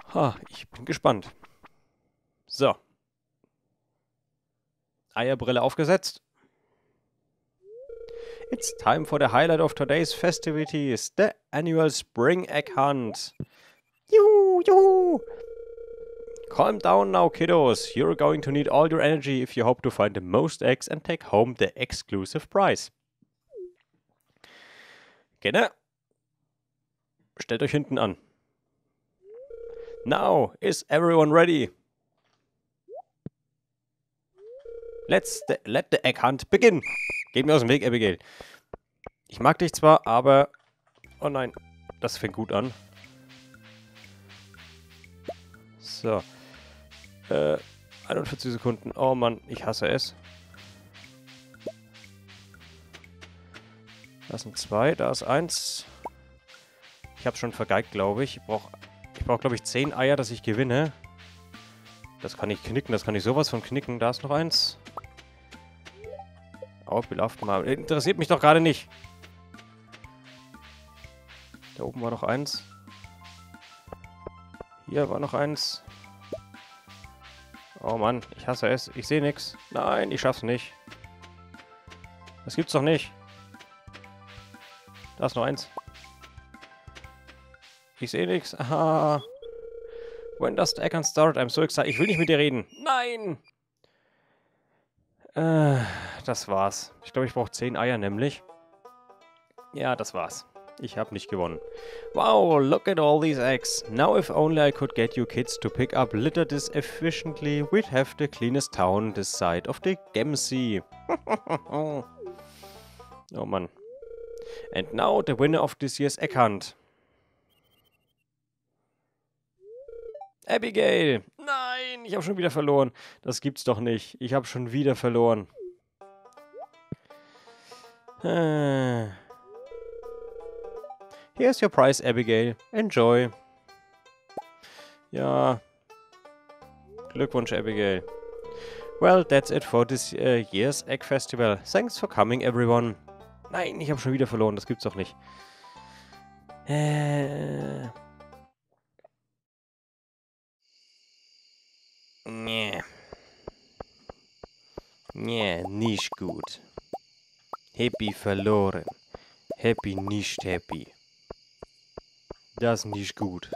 Ha, ich bin gespannt. So. Eierbrille aufgesetzt. It's time for the highlight of today's festivities, the annual Spring Egg Hunt. Juhu, juhu! Calm down now, kiddos. You're going to need all your energy if you hope to find the most eggs and take home the exclusive prize. Kinder, stellt euch hinten an. Now, is everyone ready? Let the egg hunt begin. Geht mir aus dem Weg, Abigail. Ich mag dich zwar, aber... Oh nein, das fängt gut an. So. 41 Sekunden. Oh Mann, ich hasse es. Da sind 2, da ist 1. Ich habe schon vergeigt, glaube ich. Ich brauche, glaube ich, 10 Eier, dass ich gewinne. Das kann ich knicken, das kann ich sowas von knicken. Da ist noch 1. Oh, belarft mal. Interessiert mich doch gerade nicht. Da oben war noch 1. Hier war noch 1. Oh Mann, ich hasse es. Ich sehe nichts. Nein, ich schaff's nicht. Das gibt's doch nicht. Da ist noch 1. Ich sehe nichts. Aha. When does the egg hunt start? I'm so excited. Ich will nicht mit dir reden. Nein! Das war's. Ich glaube, ich brauche 10 Eier nämlich. Ja, das war's. Ich habe nicht gewonnen. Wow, look at all these eggs. Now if only I could get you kids to pick up litter this efficiently, we'd have the cleanest town this side of the Gemsea. Oh Mann. And now the winner of this year's egg hunt. Abigail! Nein, ich habe schon wieder verloren. Das gibt's doch nicht. Ich habe schon wieder verloren. Here's your prize, Abigail. Enjoy. Ja. Glückwunsch, Abigail. Well, that's it for this year's Egg Festival. Thanks for coming, everyone. Nein, ich habe schon wieder verloren. Das gibt's doch nicht. Nee. Nee, nicht gut. Happy verloren. Happy nicht happy. Das nicht gut.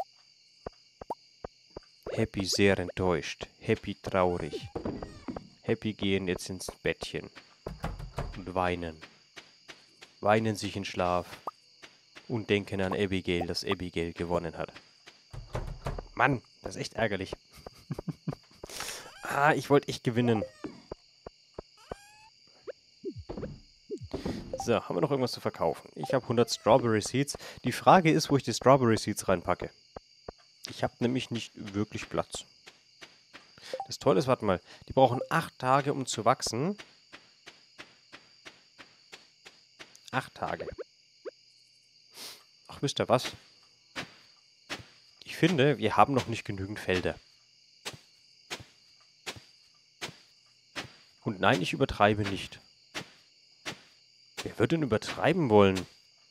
Happy sehr enttäuscht. Happy traurig. Happy gehen jetzt ins Bettchen. Und weinen. Weinen sich in Schlaf. Und denken an Abigail, dass Abigail gewonnen hat. Mann, das ist echt ärgerlich. Ich wollte echt gewinnen. So, haben wir noch irgendwas zu verkaufen? Ich habe 100 Strawberry Seeds. Die Frage ist, wo ich die Strawberry Seeds reinpacke. Ich habe nämlich nicht wirklich Platz. Das Tolle ist, warte mal, die brauchen 8 Tage, um zu wachsen. 8 Tage. Ach, wisst ihr was? Ich finde, wir haben noch nicht genügend Felder. Und nein, ich übertreibe nicht. Wer wird denn übertreiben wollen?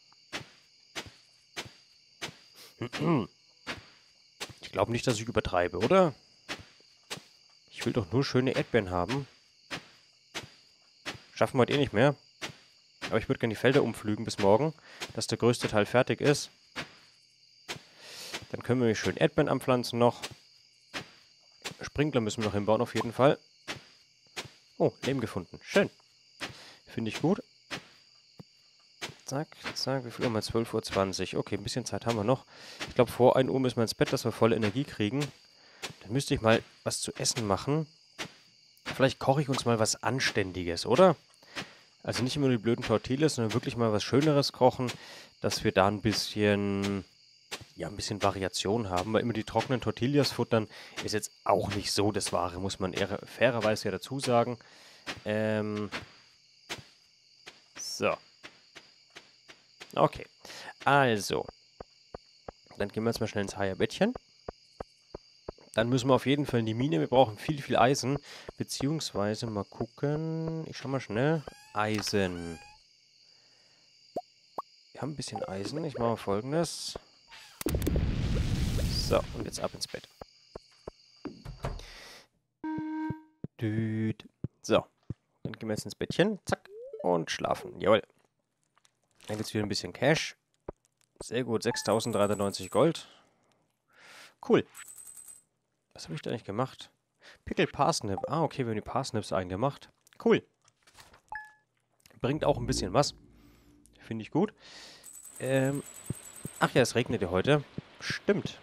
Ich glaube nicht, dass ich übertreibe, oder? Ich will doch nur schöne Erdbeeren haben. Schaffen wir heute eh nicht mehr. Aber ich würde gerne die Felder umpflügen bis morgen, dass der größte Teil fertig ist. Dann können wir schön Erdbeeren anpflanzen noch. Sprinkler müssen wir noch hinbauen auf jeden Fall. Oh, Leben gefunden. Schön. Finde ich gut. Zack, zack. Wie viel haben wir? 12:20 Uhr. Okay, ein bisschen Zeit haben wir noch. Ich glaube, vor 1 Uhr müssen wir ins Bett, dass wir volle Energie kriegen. Dann müsste ich mal was zu essen machen. Vielleicht koche ich uns mal was Anständiges, oder? Also nicht immer nur die blöden Tortillas, sondern wirklich mal was Schöneres kochen, dass wir da ein bisschen Variation haben. Weil immer die trockenen Tortillas futtern ist jetzt auch nicht so das Wahre, muss man eher fairerweise ja dazu sagen. So. Okay. Also. Dann gehen wir jetzt mal schnell ins Haierbettchen. Dann müssen wir auf jeden Fall in die Mine. Wir brauchen viel, viel Eisen. Beziehungsweise mal gucken. Ich schau mal schnell. Eisen. Wir haben ein bisschen Eisen. Ich mache mal Folgendes. So, und jetzt ab ins Bett. Düt. So, dann gehen wir jetzt ins Bettchen. Zack. Und schlafen. Jawohl. Dann gibt es wieder ein bisschen Cash. Sehr gut, 6.390 Gold. Cool. Was habe ich da eigentlich gemacht? Pickled Parsnip. Ah, okay, wir haben die Parsnips eingemacht. Cool. Bringt auch ein bisschen was. Finde ich gut. Ach ja, es regnet ja heute. Stimmt.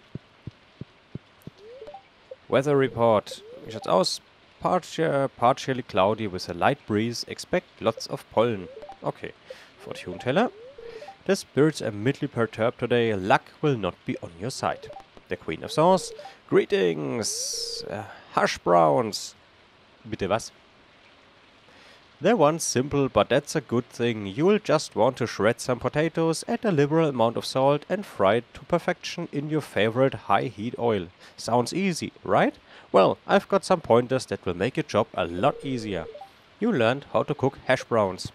Weather Report. Wie schaut's aus? Partially cloudy with a light breeze. Expect lots of pollen. Okay. Fortune Teller. The spirits are mildly perturbed today. Luck will not be on your side. The Queen of Swords. Greetings. Hash Browns. Bitte was? They're once simple, but that's a good thing. You'll just want to shred some potatoes, add a liberal amount of salt, and fry it to perfection in your favorite high-heat oil. Sounds easy, right? Well, I've got some pointers that will make your job a lot easier. You learned how to cook hash browns.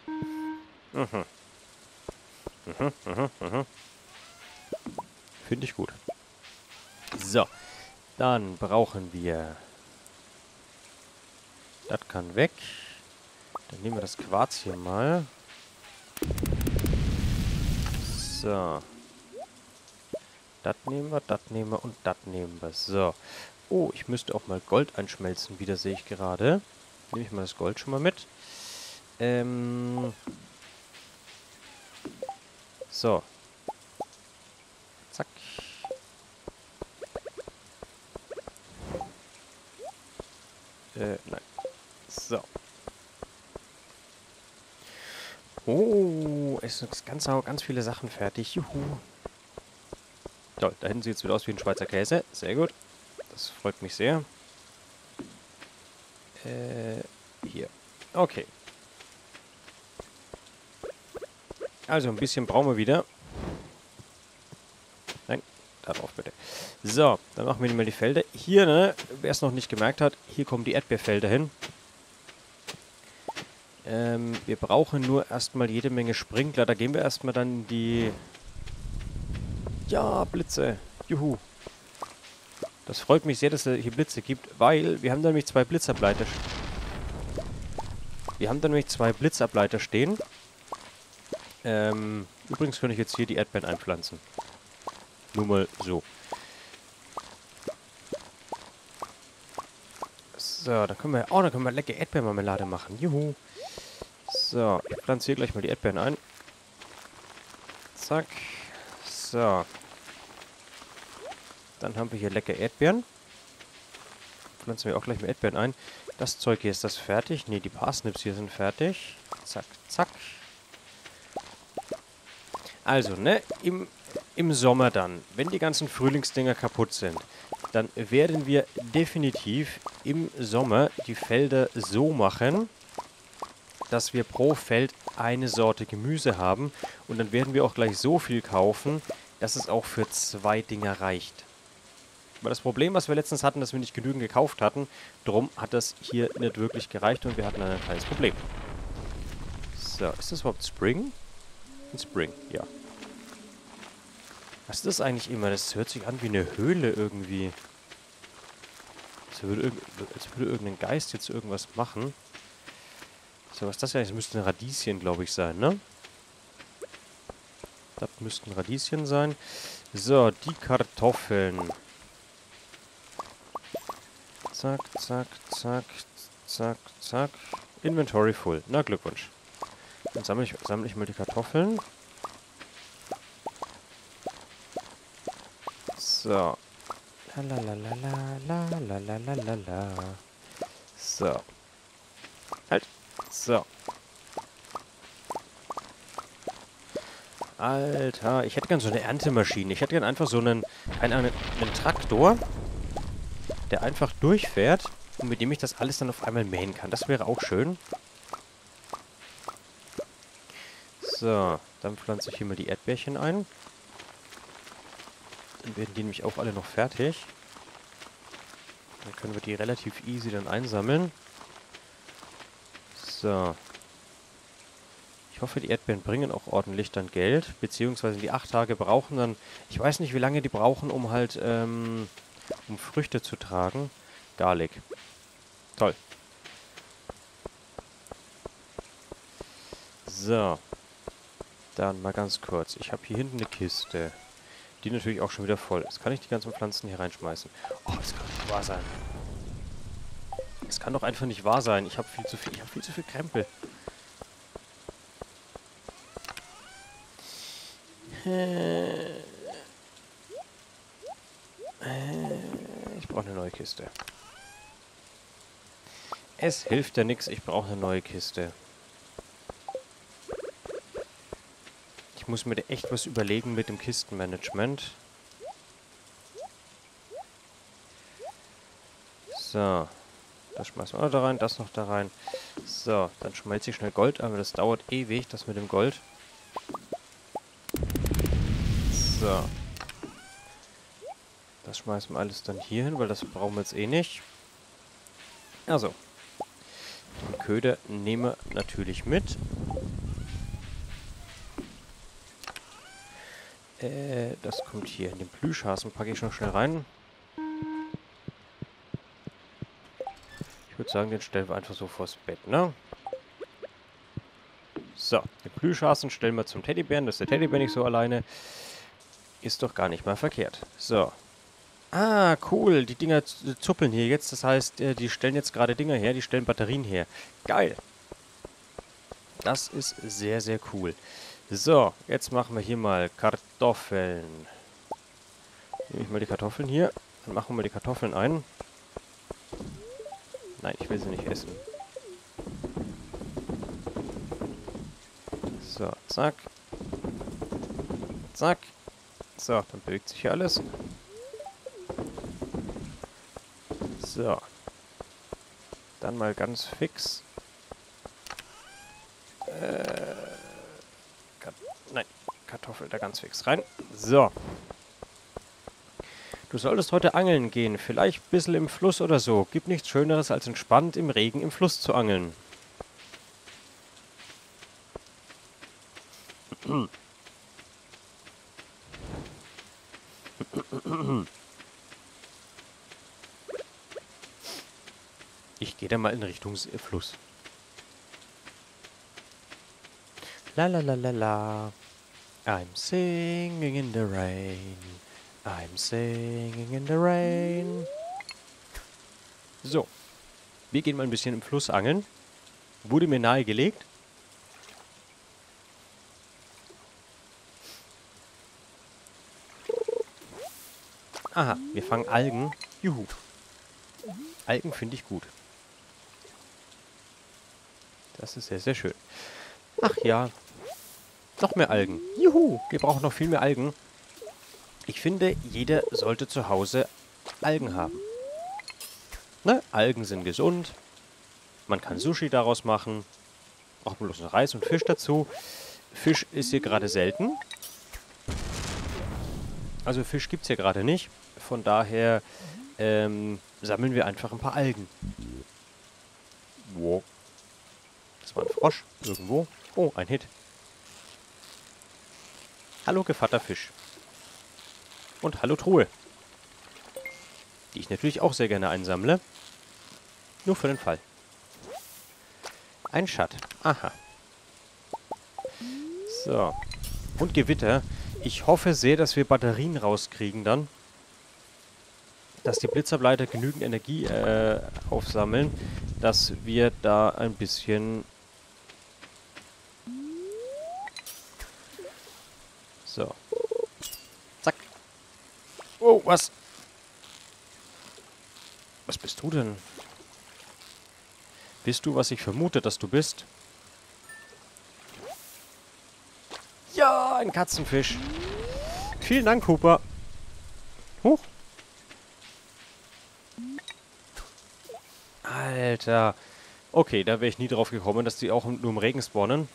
Finde ich gut. So, dann brauchen wir... Das kann weg. Dann nehmen wir das Quarz hier mal. So. Das nehmen wir und das nehmen wir. So. Oh, ich müsste auch mal Gold einschmelzen wieder, sehe ich gerade. Nehme ich mal das Gold schon mal mit. So. Zack. Nein. So. Oh, es sind ganz viele Sachen fertig. Juhu. Toll, da hinten sieht es wieder aus wie ein Schweizer Käse. Sehr gut. Das freut mich sehr. Hier. Okay. Also, ein bisschen brauchen wir wieder. Nein, da drauf bitte. So, dann machen wir mal die Felder. Hier, ne, wer es noch nicht gemerkt hat, hier kommen die Erdbeerfelder hin. Wir brauchen nur erstmal jede Menge Sprinkler. Da gehen wir erstmal dann in die... Ja, Blitze. Juhu. Das freut mich sehr, dass es hier Blitze gibt, weil wir haben da nämlich zwei Blitzableiter. Stehen. Übrigens könnte ich jetzt hier die Erdbeeren einpflanzen. Nur mal so. So, dann können wir lecker Erdbeermarmelade machen. Juhu. So, ich pflanze hier gleich mal die Erdbeeren ein. Zack. So. Dann haben wir hier lecker Erdbeeren. Pflanzen wir auch gleich mal Erdbeeren ein. Das Zeug hier, ist das fertig? Ne, die Parsnips hier sind fertig. Zack, zack. Also, ne, im Sommer dann, wenn die ganzen Frühlingsdinger kaputt sind, dann werden wir definitiv im Sommer die Felder so machen, dass wir pro Feld eine Sorte Gemüse haben. Und dann werden wir auch gleich so viel kaufen, dass es auch für 2 Dinger reicht. Aber das Problem, was wir letztens hatten, dass wir nicht genügend gekauft hatten, drum hat das hier nicht wirklich gereicht und wir hatten dann ein kleines Problem. So, ist das überhaupt Spring? Ein Spring, ja. Was ist das eigentlich immer? Das hört sich an wie eine Höhle irgendwie. Als würde irgendein Geist jetzt irgendwas machen. So, was ist das ja? Das müssten Radieschen, glaube ich, sein, ne? Das müssten Radieschen sein. So, die Kartoffeln. Zack, zack, zack, zack, zack. Inventory full. Na, Glückwunsch. Dann sammle ich mal die Kartoffeln. So. Lalalala. So. Halt. So. Alter, ich hätte gern so eine Erntemaschine. Ich hätte gern einfach so einen Traktor, der einfach durchfährt und mit dem ich das alles dann auf einmal mähen kann. Das wäre auch schön. So, dann pflanze ich hier mal die Erdbeerchen ein. Dann werden die nämlich auch alle noch fertig. Dann können wir die relativ easy dann einsammeln. So. Ich hoffe, die Erdbeeren bringen auch ordentlich dann Geld, beziehungsweise die 8 Tage brauchen dann... Ich weiß nicht, wie lange die brauchen, um halt, um Früchte zu tragen. Garlic. Toll. So. Dann mal ganz kurz. Ich habe hier hinten eine Kiste. Die natürlich auch schon wieder voll ist. Kann ich die ganzen Pflanzen hier reinschmeißen? Oh, das kann nicht wahr sein. Es kann doch einfach nicht wahr sein. Ich habe viel zu viel. Ich habe viel zu viel Krempel. Ich brauche eine neue Kiste. Es hilft ja nichts. Ich brauche eine neue Kiste. Ich muss mir da echt was überlegen mit dem Kistenmanagement. So. Das schmeißen wir auch da rein, das noch da rein. So, dann schmelze ich schnell Gold an, aber das dauert ewig, das mit dem Gold. So. Das schmeißen wir alles dann hier hin, weil das brauchen wir jetzt eh nicht. Also. Den Köder nehmen wir natürlich mit. Das kommt hier in den Plüschhasen, packe ich noch schnell rein. Ich würde sagen, den stellen wir einfach so vors Bett, ne? So, den Plüschhasen stellen wir zum Teddybären, dass der Teddybär nicht so alleine ist, doch gar nicht mal verkehrt. So. Ah, cool, die Dinger zuppeln hier jetzt, das heißt, die stellen jetzt gerade Dinger her, die stellen Batterien her. Geil. Das ist sehr, sehr cool. So, jetzt machen wir hier mal Kartoffeln. Nehme ich mal die Kartoffeln hier. Dann machen wir die Kartoffeln ein. Nein, ich will sie nicht essen. So, zack. Zack. So, dann bewegt sich hier alles. So. Dann mal ganz fix. Nein, Kartoffel da ganz fix rein. So. Du solltest heute angeln gehen. Vielleicht ein bisschen im Fluss oder so. Gibt nichts Schöneres, als entspannt im Regen im Fluss zu angeln. Ich gehe da mal in Richtung Fluss. La la la la la. I'm singing in the rain. I'm singing in the rain. So. Wir gehen mal ein bisschen im Fluss angeln. Wurde mir nahegelegt. Aha, wir fangen Algen. Juhu. Algen finde ich gut. Das ist sehr, sehr schön. Ach ja. Noch mehr Algen. Juhu, wir brauchen noch viel mehr Algen. Ich finde, jeder sollte zu Hause Algen haben. Ne? Algen sind gesund. Man kann Sushi daraus machen. Braucht man bloß noch Reis und Fisch dazu. Fisch ist hier gerade selten. Also Fisch gibt es hier gerade nicht. Von daher sammeln wir einfach ein paar Algen. Wow. Das war ein Frosch. Irgendwo. Oh, ein Hit. Hallo, Gevatterfisch. Und hallo, Truhe. Die ich natürlich auch sehr gerne einsammle. Nur für den Fall. Ein Schatt. Aha. So. Und Gewitter. Ich hoffe sehr, dass wir Batterien rauskriegen dann. Dass die Blitzableiter genügend Energie aufsammeln, dass wir da ein bisschen... So. Zack. Oh, was? Was bist du denn? Bist du, was ich vermute, dass du bist? Ja, ein Katzenfisch. Vielen Dank, Cooper. Huch. Alter. Okay, da wäre ich nie drauf gekommen, dass die auch nur im Regen spawnen.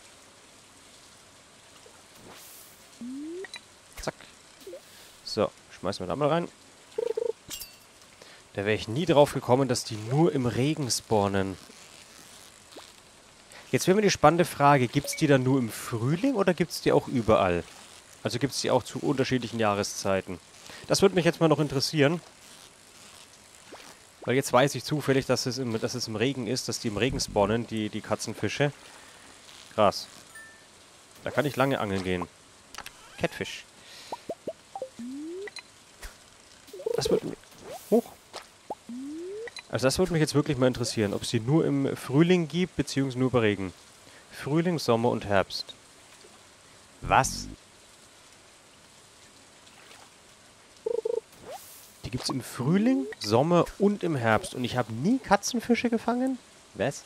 Zack. So, schmeißen wir da mal rein. Da wäre ich nie drauf gekommen, dass die nur im Regen spawnen. Jetzt wäre mir die spannende Frage, gibt es die dann nur im Frühling oder gibt es die auch überall? Also gibt es die auch zu unterschiedlichen Jahreszeiten? Das würde mich jetzt mal noch interessieren. Weil jetzt weiß ich zufällig, dass es im Regen ist, dass die im Regen spawnen, die Katzenfische. Krass. Da kann ich lange angeln gehen. Catfish. Das wird mich... Hoch. Also das würde mich jetzt wirklich mal interessieren, ob es die nur im Frühling gibt, beziehungsweise nur bei Regen. Frühling, Sommer und Herbst. Was? Die gibt es im Frühling, Sommer und im Herbst. Und ich habe nie Katzenfische gefangen? Was?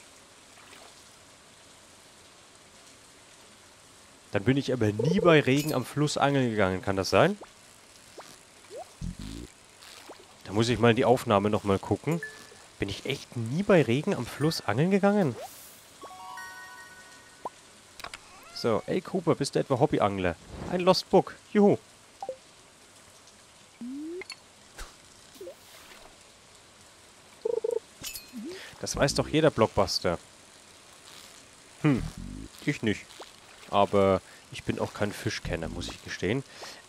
Dann bin ich aber nie bei Regen am Fluss angeln gegangen. Kann das sein? Da muss ich mal in die Aufnahme nochmal gucken. Bin ich echt nie bei Regen am Fluss angeln gegangen? So, ey Cooper, bist du etwa Hobbyangler? Ein Lost Book. Juhu. Das weiß doch jeder Blockbuster. Ich nicht. Aber ich bin auch kein Fischkenner, muss ich gestehen.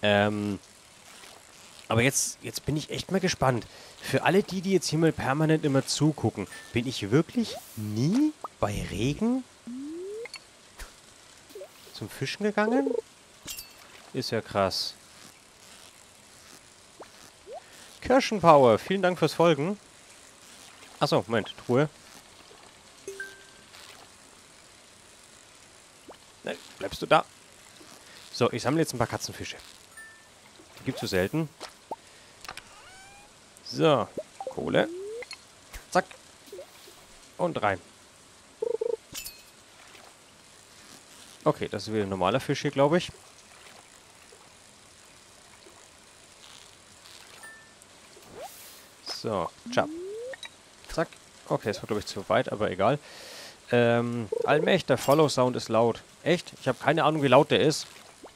Aber jetzt bin ich echt mal gespannt. Für alle die jetzt hier mal permanent immer zugucken, bin ich wirklich nie bei Regen zum Fischen gegangen? Ist ja krass. Kirschenpower, vielen Dank fürs Folgen. Achso, Moment, Truhe. Nein, bleibst du da? So, ich sammle jetzt ein paar Katzenfische. Die gibt's so selten. So, Kohle. Zack. Und rein. Okay, das ist wieder ein normaler Fisch hier, glaube ich. So, tschap. Zack. Okay, das war, glaube ich, zu weit, aber egal. Allmächt, der Follow-Sound ist laut. Echt? Ich habe keine Ahnung, wie laut der ist.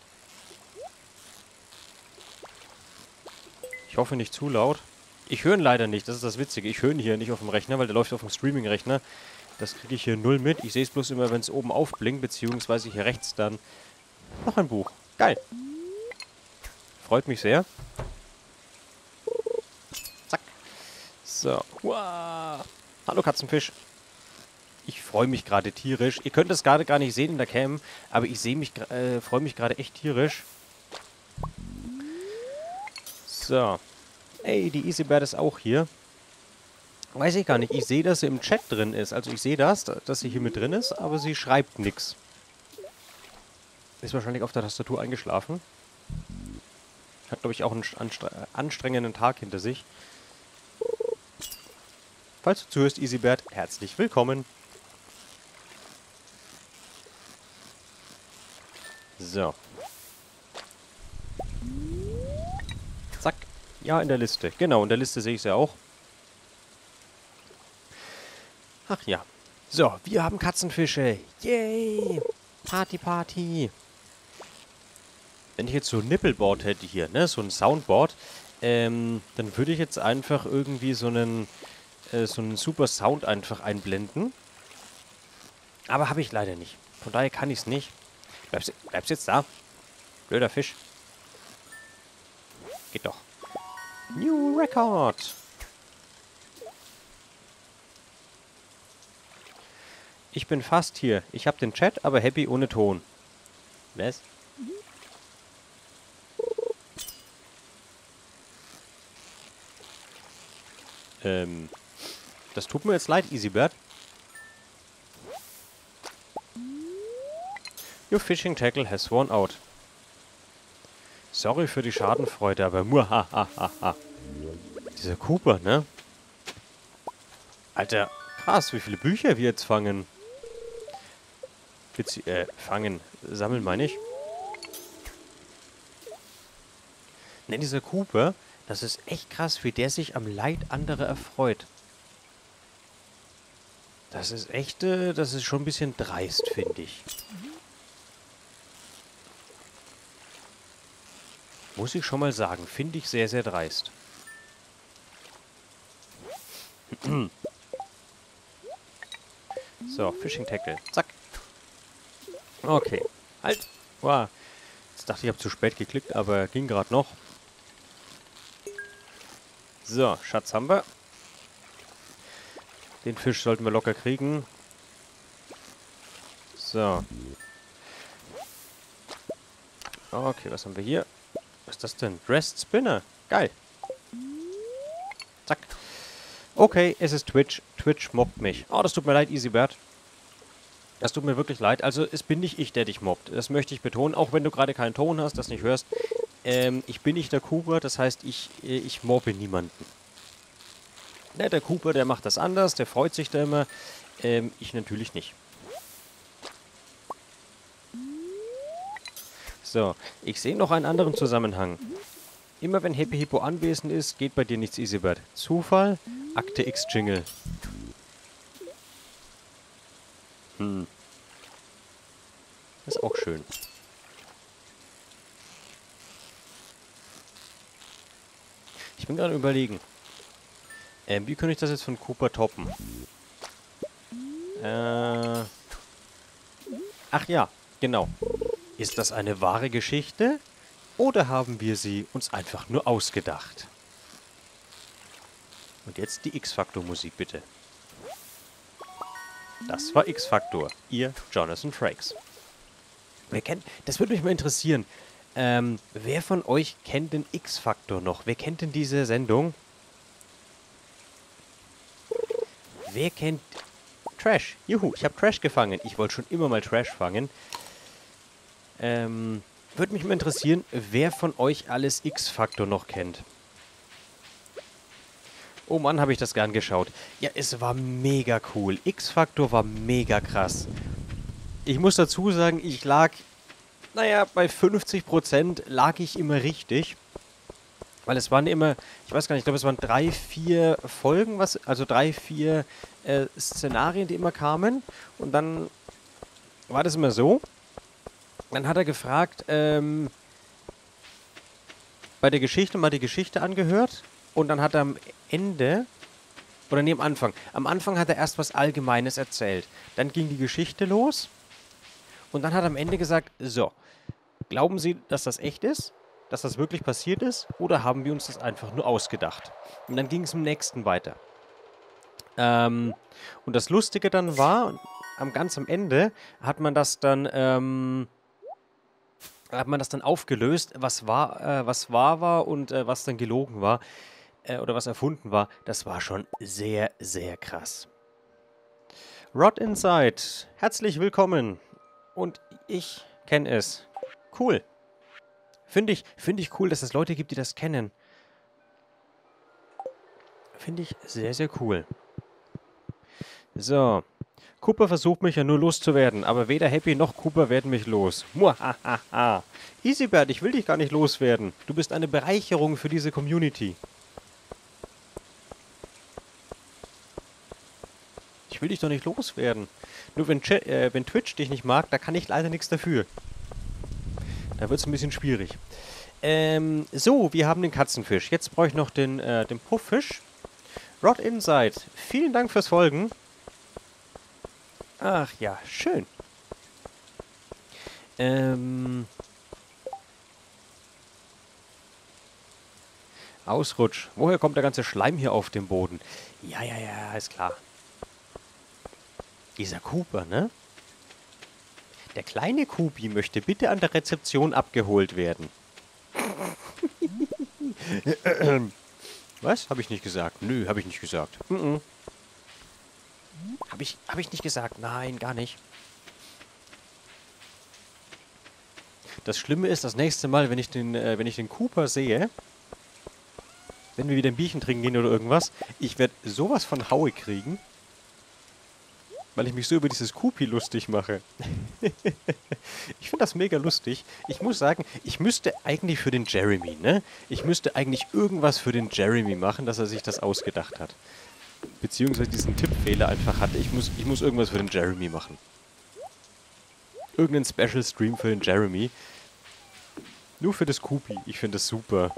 Ich hoffe nicht zu laut. Ich höre ihn leider nicht, das ist das Witzige. Ich höre ihn hier nicht auf dem Rechner, weil der läuft auf dem Streaming-Rechner. Das kriege ich hier null mit. Ich sehe es bloß immer, wenn es oben aufblinkt, beziehungsweise hier rechts dann noch ein Buch. Geil. Freut mich sehr. Zack. So. Uah. Hallo Katzenfisch. Ich freue mich gerade tierisch. Ihr könnt es gerade gar nicht sehen in der Cam, aber ich freue mich gerade echt tierisch. So. Ey, die Easybird ist auch hier. Weiß ich gar nicht. Ich sehe, dass sie im Chat drin ist. Also ich sehe das, dass sie hier mit drin ist, aber sie schreibt nichts. Ist wahrscheinlich auf der Tastatur eingeschlafen. Hat, glaube ich, auch einen anstrengenden Tag hinter sich. Falls du zuhörst, Easybird, herzlich willkommen. So. Zack. Ja, in der Liste. Genau, in der Liste sehe ich sie auch. Ach ja. So, wir haben Katzenfische. Yay! Party, Party. Wenn ich jetzt so ein Nippelboard hätte hier, ne, so ein Soundboard, dann würde ich jetzt einfach irgendwie so einen super Sound einfach einblenden. Aber habe ich leider nicht. Von daher kann ich es nicht. Bleibst jetzt da? Blöder Fisch. Geht doch. New Record. Ich bin fast hier. Ich habe den Chat, aber happy ohne Ton. Was? Das tut mir jetzt leid, Easybird. Your fishing tackle has worn out. Sorry für die Schadenfreude, aber muahahaha. Dieser Cooper, ne? Alter, krass, wie viele Bücher wir jetzt fangen. Sammeln meine ich. Ne, dieser Cooper, das ist echt krass, wie der sich am Leid anderer erfreut. Das ist echt, das ist schon ein bisschen dreist, finde ich. Muss ich schon mal sagen, finde ich sehr, sehr dreist. So, Fishing Tackle. Zack. Okay. Halt. Wow. Jetzt dachte ich, ich habe zu spät geklickt, aber ging gerade noch. So, Schatz haben wir. Den Fisch sollten wir locker kriegen. So. Okay, was haben wir hier? Was ist das denn? Dressed Spinner. Geil. Zack. Okay, es ist Twitch. Twitch mobbt mich. Oh, das tut mir leid, EasyBert. Das tut mir wirklich leid. Also, es bin nicht ich, der dich mobbt. Das möchte ich betonen, auch wenn du gerade keinen Ton hast, das nicht hörst. Ich bin nicht der Cooper, das heißt, ich mobbe niemanden. Ne, der Cooper, der macht das anders, der freut sich da immer. Ich natürlich nicht. So, ich sehe noch einen anderen Zusammenhang. Immer wenn Happy Hippo anwesend ist, geht bei dir nichts, EasyBird. Zufall, Akte X Jingle. Ist auch schön. Ich bin gerade überlegen. Wie könnte ich das jetzt von Cooper toppen? Ach ja, genau. Ist das eine wahre Geschichte? Oder haben wir sie uns einfach nur ausgedacht? Und jetzt die X-Factor-Musik, bitte. Das war X-Factor. Ihr Jonathan Frakes. Wer kennt... Das würde mich mal interessieren. Wer von euch kennt den X-Factor noch? Wer kennt denn diese Sendung? Wer kennt... Trash. Juhu, ich habe Trash gefangen. Ich wollte schon immer mal Trash fangen. Würde mich mal interessieren, wer von euch alles X-Factor noch kennt. Oh Mann, habe ich das gern geschaut. Ja, es war mega cool. X-Factor war mega krass. Ich muss dazu sagen, ich lag, naja, bei 50% lag ich immer richtig. Weil es waren immer, ich weiß gar nicht, ich glaube es waren 3, 4 Folgen, also 3, 4 Szenarien, die immer kamen. Und dann war das immer so. Dann hat er gefragt, bei der Geschichte mal die Geschichte angehört. Und dann hat er am Ende, oder nee, am Anfang. Am Anfang hat er erst was Allgemeines erzählt. Dann ging die Geschichte los. Und dann hat er am Ende gesagt, so, glauben Sie, dass das echt ist? Dass das wirklich passiert ist? Oder haben wir uns das einfach nur ausgedacht? Und dann ging es im nächsten weiter. Und das Lustige dann war, ganz am Ende hat man das dann, aufgelöst, was wahr war und was dann gelogen war. Oder was erfunden war. Das war schon sehr, sehr krass. Rod Inside, herzlich willkommen. Und ich kenne es. Cool. Finde ich cool, dass es Leute gibt, die das kennen. Finde ich sehr, sehr cool. So. Cooper versucht mich ja nur loszuwerden, aber weder Happy noch Cooper werden mich los. Muahaha. EasyBird, ich will dich gar nicht loswerden. Du bist eine Bereicherung für diese Community. Ich will dich doch nicht loswerden. Nur wenn Twitch dich nicht mag, da kann ich leider nichts dafür. Da wird es ein bisschen schwierig. So, wir haben den Katzenfisch. Jetzt brauche ich noch den Pufffisch. Rod Inside, vielen Dank fürs Folgen. Ach ja, schön. Ausrutsch. Woher kommt der ganze Schleim hier auf dem Boden? Ja, ist klar. Dieser Cooper, ne? Der kleine Kupi möchte bitte an der Rezeption abgeholt werden. Was? Habe ich nicht gesagt. Nö, habe ich nicht gesagt. Hab ich nicht gesagt. Nein, gar nicht. Das Schlimme ist, das nächste Mal, wenn ich den Cooper sehe, wenn wir wieder ein Bierchen trinken gehen oder irgendwas, ich werde sowas von Haue kriegen, weil ich mich so über dieses Kupi lustig mache. Ich finde das mega lustig. Ich muss sagen, ich müsste eigentlich für den Jeremy, ne? Ich müsste eigentlich irgendwas für den Jeremy machen, dass er sich das ausgedacht hat. Beziehungsweise diesen Tippfehler einfach hatte. Ich muss irgendwas für den Jeremy machen. Irgendeinen Special Stream für den Jeremy. Nur für das Kupi. Ich finde das super.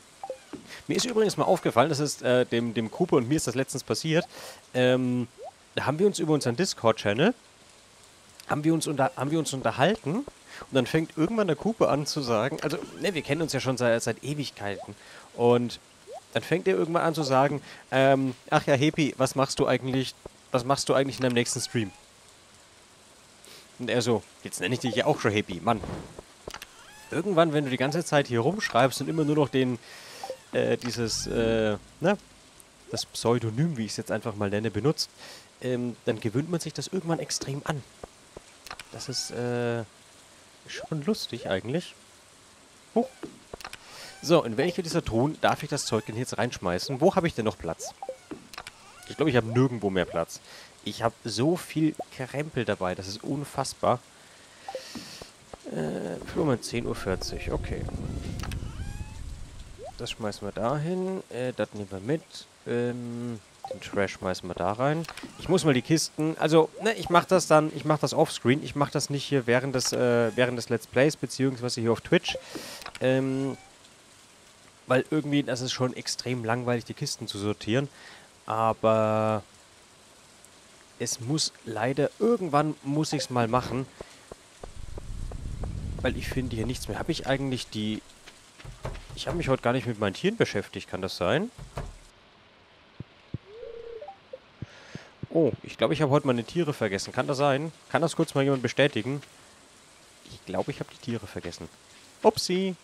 Mir ist übrigens mal aufgefallen, das ist dem Cooper und mir ist das letztens passiert. da haben wir uns über unseren Discord-Channel, haben wir uns unterhalten und dann fängt irgendwann der Kupe an zu sagen, also, ne, wir kennen uns ja schon seit Ewigkeiten und dann fängt er irgendwann an zu sagen, ach ja, Hepi, was machst du eigentlich in deinem nächsten Stream? Und er so, jetzt nenne ich dich ja auch schon Hepi, Mann. Irgendwann, wenn du die ganze Zeit hier rumschreibst und immer nur noch das Pseudonym, wie ich es jetzt einfach mal nenne, benutzt, dann gewöhnt man sich das irgendwann extrem an. Das ist schon lustig eigentlich. Huch. So, in welche dieser Truhen darf ich das Zeug denn jetzt reinschmeißen? Wo habe ich denn noch Platz? Ich glaube, ich habe nirgendwo mehr Platz. Ich habe so viel Krempel dabei, das ist unfassbar. Moment, 10:40 Uhr, okay. Das schmeißen wir da hin. Das nehmen wir mit. Den Trash schmeißen wir da rein. Ich muss mal die Kisten... Also, ne, ich mache das offscreen. Ich mache das nicht hier während des Let's Plays, beziehungsweise hier auf Twitch. Weil irgendwie, das ist schon extrem langweilig, die Kisten zu sortieren. Aber... Es muss leider... Irgendwann muss ich es mal machen. Weil ich finde hier nichts mehr. Habe ich eigentlich die... Ich habe mich heute gar nicht mit meinen Tieren beschäftigt. Kann das sein? Oh, ich glaube, ich habe heute meine Tiere vergessen. Kann das sein? Kann das kurz mal jemand bestätigen? Ich glaube, ich habe die Tiere vergessen. Upsi!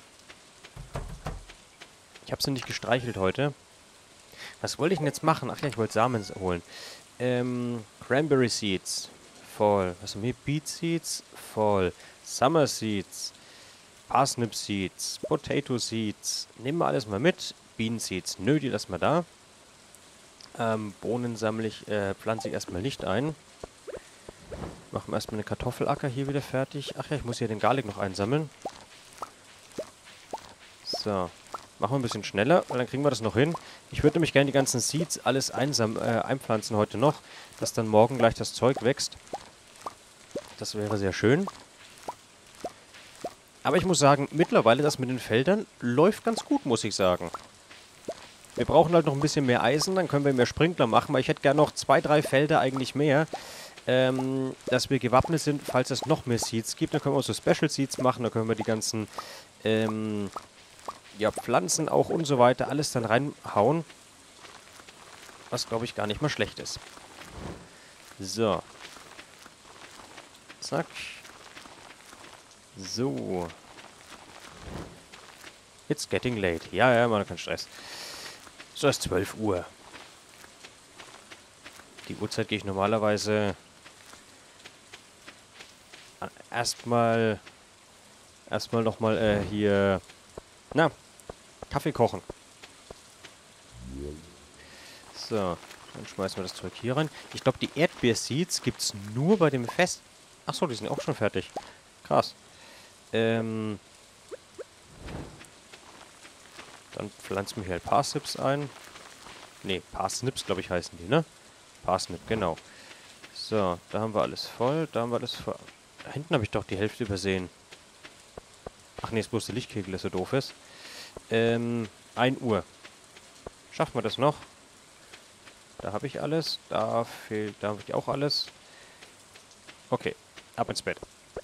Ich habe sie nicht gestreichelt heute. Was wollte ich denn jetzt machen? Ach ja, ich wollte Samen holen. Cranberry Seeds. Voll. Was haben wir? Beet Seeds. Voll. Summer Seeds. Parsnip Seeds. Potato Seeds. Nehmen wir alles mal mit. Bean Seeds. Nö, die lassen wir da. Bohnen pflanze ich erstmal nicht ein. Machen wir erstmal einen Kartoffelacker hier wieder fertig. Ach ja, ich muss hier den Garlic noch einsammeln. So. Machen wir ein bisschen schneller, weil dann kriegen wir das noch hin. Ich würde nämlich gerne die ganzen Seeds alles einpflanzen heute noch, dass dann morgen gleich das Zeug wächst. Das wäre sehr schön. Aber ich muss sagen, mittlerweile das mit den Feldern läuft ganz gut, muss ich sagen. Wir brauchen halt noch ein bisschen mehr Eisen, dann können wir mehr Sprinkler machen, weil ich hätte gerne noch 2, 3 Felder eigentlich mehr, dass wir gewappnet sind, falls es noch mehr Seeds gibt. Dann können wir auch so Special Seeds machen, da können wir die ganzen Pflanzen auch und so weiter alles dann reinhauen. Was, glaube ich, gar nicht mal schlecht ist. So. Zack. So. It's getting late. Ja, man, kein Stress. So ist 12 Uhr. Die Uhrzeit gehe ich normalerweise erstmal nochmal hier, Kaffee kochen. So, dann schmeißen wir das Zeug hier rein. Ich glaube, die Erdbeerseeds gibt es nur bei dem Fest. Achso, die sind auch schon fertig. Krass. Dann pflanzen wir hier halt Parsnips ein. Ne, Parsnips, glaube ich, heißen die, ne? Parsnip, genau. So, da haben wir alles voll. Da hinten habe ich doch die Hälfte übersehen. Ach nee, ist bloß der Lichtkegel, der so doof ist. 1 Uhr. Schaffen wir das noch? Da habe ich alles. Da habe ich auch alles. Okay, ab ins Bett.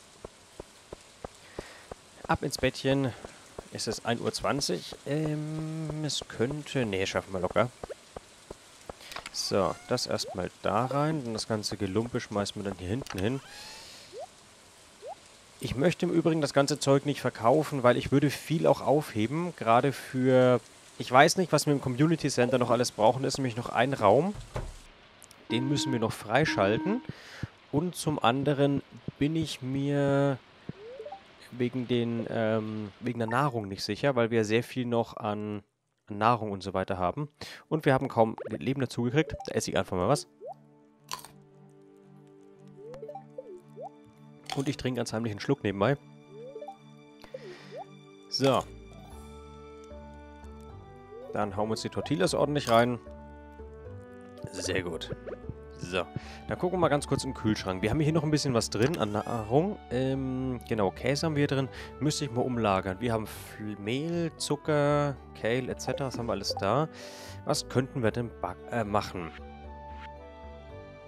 Ab ins Bettchen. Es ist 1:20 Uhr. Es könnte... Nee, schaffen wir locker. So, das erstmal da rein. Und das ganze Gelumpe schmeißen wir dann hier hinten hin. Ich möchte im Übrigen das ganze Zeug nicht verkaufen, weil ich würde viel auch aufheben. Gerade für... Ich weiß nicht, was wir im Community Center noch alles brauchen. Da ist nämlich noch ein Raum. Den müssen wir noch freischalten. Und zum anderen bin ich mir wegen der Nahrung nicht sicher, weil wir sehr viel noch an Nahrung und so weiter haben. Und wir haben kaum Leben dazu gekriegt. Da esse ich einfach mal was. Und ich trinke ganz heimlich einen Schluck nebenbei. So. Dann hauen wir uns die Tortillas ordentlich rein. Sehr gut. So, dann gucken wir mal ganz kurz im Kühlschrank. Wir haben hier noch ein bisschen was drin an Nahrung. Genau, Käse haben wir hier drin. Müsste ich mal umlagern. Wir haben Mehl, Zucker, Kale etc. Was haben wir alles da? Was könnten wir denn machen?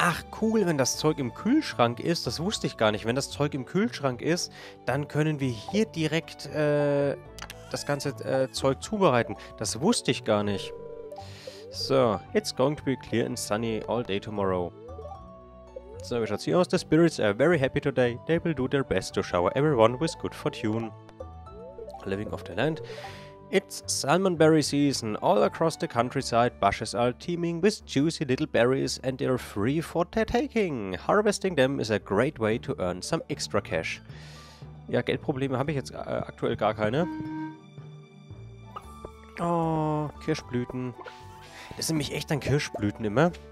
Ach, cool, wenn das Zeug im Kühlschrank ist. Das wusste ich gar nicht. Wenn das Zeug im Kühlschrank ist, dann können wir hier direkt das ganze Zeug zubereiten. Das wusste ich gar nicht. So, it's going to be clear and sunny all day tomorrow. So, wie schaut's hier aus? The spirits are very happy today. They will do their best to shower everyone with good fortune. Living off the land. It's salmonberry season. All across the countryside, bushes are teeming with juicy little berries and they're free for the taking. Harvesting them is a great way to earn some extra cash. Ja, Geldprobleme habe ich jetzt aktuell gar keine. Oh, Kirschblüten. Das sind nämlich echt an Kirschblüten immer.